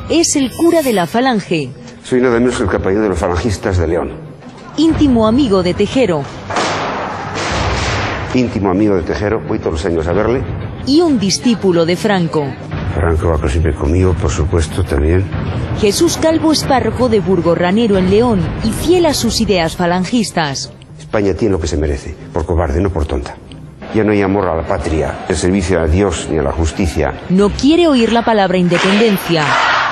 es el cura de la Falange. Soy nada menos que el capellán de los falangistas de León. Íntimo amigo de Tejero. Íntimo amigo de Tejero, voy todos los años a verle. Y un discípulo de Franco. Franco va siempre conmigo, por supuesto, también. Jesús Calvo es párroco de Burgorranero en León y fiel a sus ideas falangistas. España tiene lo que se merece, por cobarde, no por tonta. Ya no hay amor a la patria, el servicio a Dios ni a la justicia. No quiere oír la palabra independencia.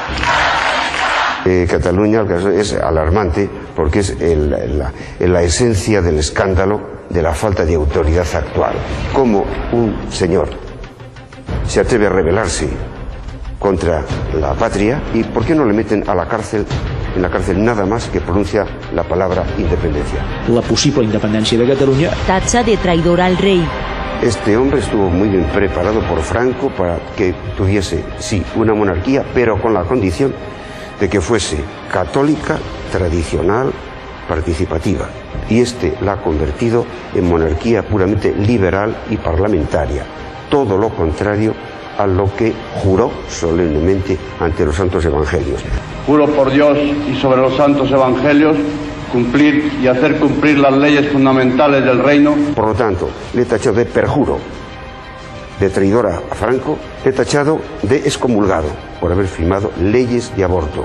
Cataluña es alarmante porque es la esencia del escándalo de la falta de autoridad actual. Como un señor se atreve a rebelarse contra la patria y ¿por qué no le meten a la cárcel? En la cárcel nada más que pronuncia la palabra independencia. La posible independencia de Cataluña. Tacha de traidor al rey. Este hombre estuvo muy bien preparado por Franco para que tuviese, sí, una monarquía, pero con la condición de que fuese católica, tradicional, participativa. Y la ha convertido en monarquía puramente liberal y parlamentaria. Todo lo contrario a lo que juró solemnemente ante los santos evangelios. Juro por Dios y sobre los santos evangelios cumplir y hacer cumplir las leyes fundamentales del reino. Por lo tanto, le he tachado de perjuro, de traidor a Franco, le he tachado de excomulgado por haber firmado leyes de aborto.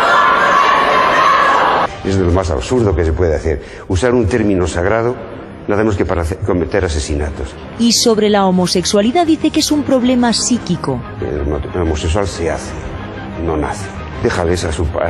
Es de lo más absurdo que se puede hacer, usar un término sagrado nada menos que para cometer asesinatos. Y sobre la homosexualidad dice que es un problema psíquico. El homosexual se hace, no nace. Déjales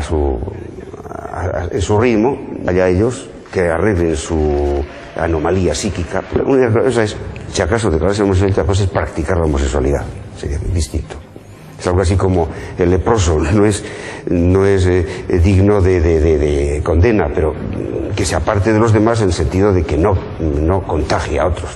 en su ritmo, allá ellos que arreglen su anomalía psíquica. La única cosa es, si acaso declararse homosexualidad, pues es practicar la homosexualidad, sería distinto. Es algo así como el leproso, no es digno de condena, pero que se aparte de los demás en el sentido de que no contagie a otros.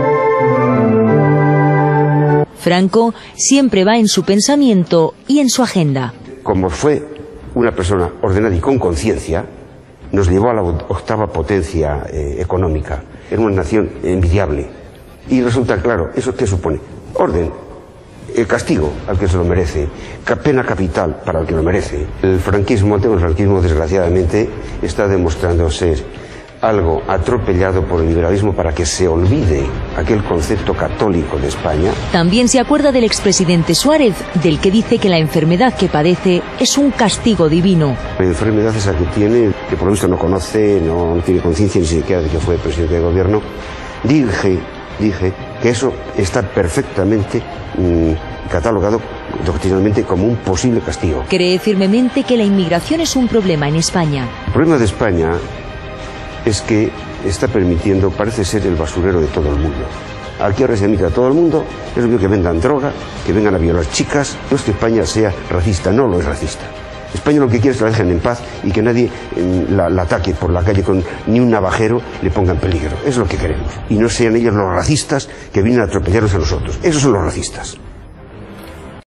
Franco siempre va en su pensamiento y en su agenda. Como fue una persona ordenada y con conciencia, nos llevó a la octava potencia económica. Era una nación envidiable. Y resulta claro, ¿eso qué supone? Orden. El castigo al que se lo merece, pena capital para el que lo merece. El franquismo desgraciadamente está demostrando ser algo atropellado por el liberalismo para que se olvide aquel concepto católico de España. También se acuerda del expresidente Suárez, del que dice que la enfermedad que padece es un castigo divino. La enfermedad esa que tiene, que por lo visto no conoce, no tiene conciencia ni siquiera de que fue presidente de gobierno, dije que eso está perfectamente catalogado doctrinalmente como un posible castigo. Cree firmemente que la inmigración es un problema en España. El problema de España es que está permitiendo, parece ser el basurero de todo el mundo. Aquí ahora se admite a todo el mundo, es obvio que vendan droga, que vengan a violar chicas. No es que España sea racista, no lo es racista. España lo que quiere es que la dejen en paz y que nadie la ataque por la calle con ni un navajero le ponga en peligro. Es lo que queremos. Y no sean ellos los racistas que vienen a atropellarnos a nosotros. Esos son los racistas.